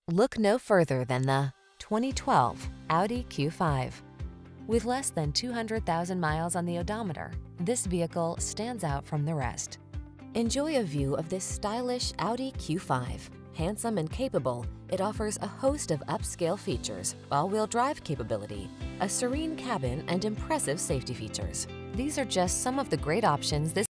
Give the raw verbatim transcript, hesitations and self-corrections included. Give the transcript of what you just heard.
Look no further than the twenty twelve Audi Q five. With less than two hundred thousand miles on the odometer, this vehicle stands out from the rest. Enjoy a view of this stylish Audi Q five. Handsome and capable, it offers a host of upscale features, all-wheel drive capability, a serene cabin, and impressive safety features. These are just some of the great options this